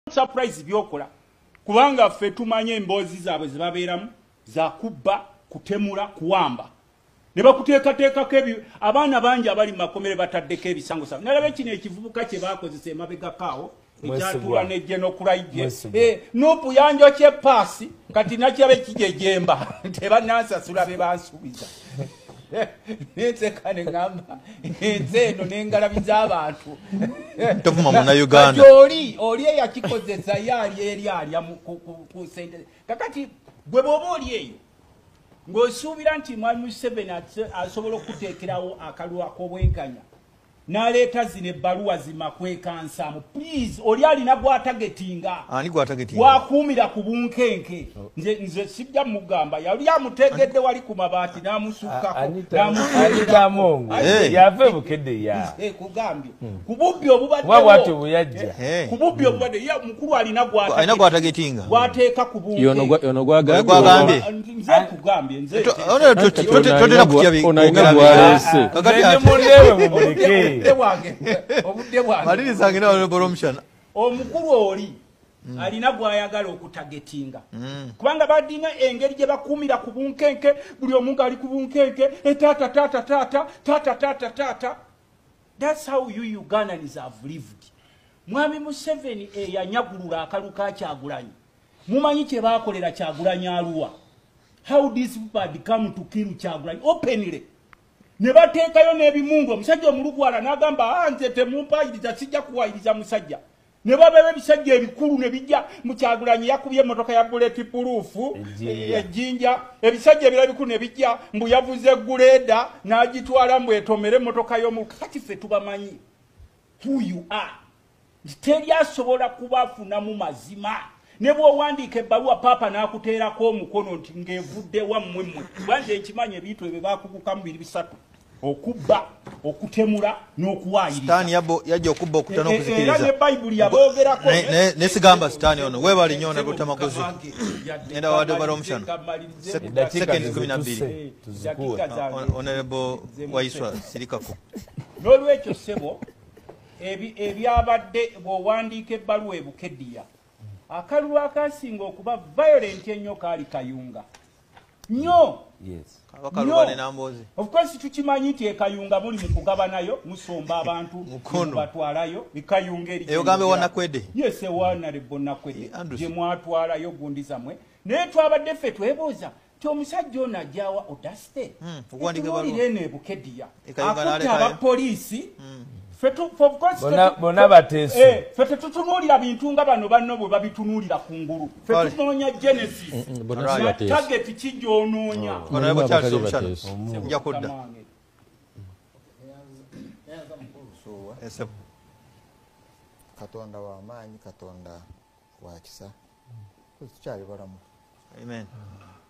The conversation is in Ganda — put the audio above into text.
surprise byokola kubanga ffe tumanye emboozi zaabwe zibabeeramu za kubba kutemula kuwamba ne bakuteekateekako abaana bangi abali mu makomere bataddeko ebisango saabwe nalaba kino ekivubuka kye baakozesa emabegakaawo ekyatula nejje n'okulayije n'obuyanja ky'epaasi kati nakyabe kijejemba tebanansasula be bansuubiza nze kane ngamba nze eno n'engalabi abantu tofuma munnayuganda oli eyakikozesa yaali eri alya ku sente kakati gwe bw'oba oli eyo ng'osuubira nti mwami Museveni asobola okuteekerawo akalwa k'obwenkanya n'aleeta zino ebbaluwa zimakwekansamu please oli alina gwatagetinga gwakuumira ku bunkenke nze sijja mugamba yali amutegedde wali ku mabaati n'amusukkako yave bukedde ya kugambye ku bubbi obubaddewo ku bubbi obubadde mukulu alina gwatagetinga gwateeka ku bunkenke ono gwagambye nze kugambye nze totera kutya omukulu oli alina gwayagala okutagetinga kubanga badinga engeri gye bakuumira ku bunkenke buli omuntu ali ku bunkenke tata. That's how you Ugandans have lived. Mwami Museveni yanyagulula akalu ka Kyagulanyi mumanyi kye baakolera Kyagulanyi Arua. How these people had come to kill Kyagulanyi openly. Ne bateekayo n'ebimungu omusajja omulugwala n'agamba nze temumpayiriza sijja kuwayiriza musajja ne babeba ebisajja ebikulu ne bijja mu Kyagulanyi yakubye emmotoka ya bulletproof ejjinja ebisajja ebirala bikulu ne bijja mbu yavuze guleeda n'agitwala mbu etomere emmotoka y'omu kati ffe tubamanyi who you are teri asobola kubafunamu mazima ne bw'owandiika ebbaluwa paapa n'akuteerako omukono nti ng'evudde wammwe mmwe kubanze ekimanyi ebintu ebyo baakugukamu biri bisatu okubba okutemula n'okuwaayiriza sitaani yajja okubba okutta n'okuzikiriza era ne bayibuli yaboogerako nesigamba sitaani ono weebali nnyo ne Lutamaguzi enda wadde bali omushana seconds 12 honorable Waiswa sirikako n'olwekyo ssebo ebyabadde bw'owandiika ebbaluwa ebukeddiya akalulu akasinga okuba violent ennyo kaali Kayunga nnyo of course tukimanyi nti ekayunga muli mu kugabanayo musomba abantu batwalayo bikayunga eri eyogambe wanakwedde yes honorable nakwedde gye mwatwalayo gundi zamwe naye twabadde ffe twebuuza ti omusajja ono ajjawa odaste okuwandika eno ebukeddiya akutta abapoliisi bona bateesu ffe tetutunuulira bintu nga bano banno bwe babitunuulira kungulu ffe tunoonya genesis target kijoononya Katonda w'amaanyi, Katonda wa kisa tukyali balamu. Amen.